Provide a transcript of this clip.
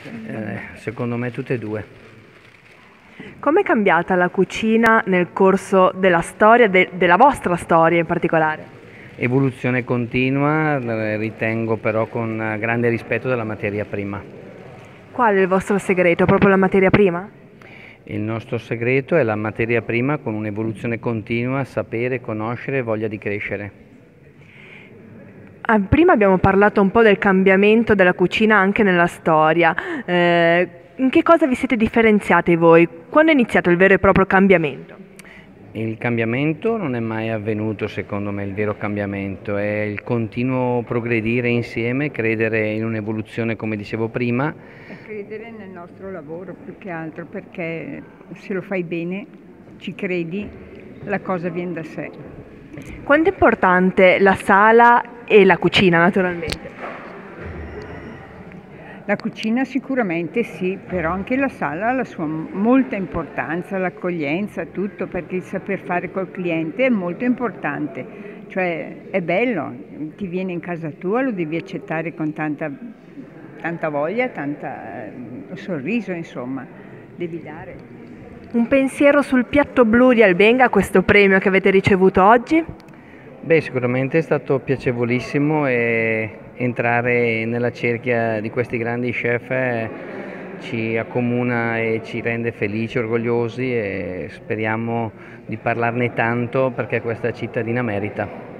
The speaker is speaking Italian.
Secondo me tutte e due. Com'è cambiata la cucina nel corso della storia, della vostra storia in particolare? Evoluzione continua, ritengo però con grande rispetto della materia prima. Qual è il vostro segreto? Proprio la materia prima? Il nostro segreto è la materia prima con un'evoluzione continua, sapere, conoscere e voglia di crescere. Prima abbiamo parlato un po' del cambiamento della cucina anche nella storia. In che cosa vi siete differenziati voi? Quando è iniziato il vero e proprio cambiamento? Il cambiamento non è mai avvenuto, secondo me, il vero cambiamento, è il continuo progredire insieme, credere in un'evoluzione, come dicevo prima. E credere nel nostro lavoro più che altro, perché se lo fai bene, ci credi, la cosa viene da sé. Quanto è importante la sala e la cucina, naturalmente? La cucina sicuramente sì, però anche la sala ha la sua molta importanza, l'accoglienza, tutto, perché il saper fare col cliente è molto importante. Cioè è bello, ti viene in casa tua, lo devi accettare con tanta voglia, tanta sorriso, insomma, devi dare. Un pensiero sul piatto blu di Albenga, questo premio che avete ricevuto oggi? Beh, sicuramente è stato piacevolissimo e entrare nella cerchia di questi grandi chef ci accomuna e ci rende felici, orgogliosi e speriamo di parlarne tanto perché questa cittadina merita.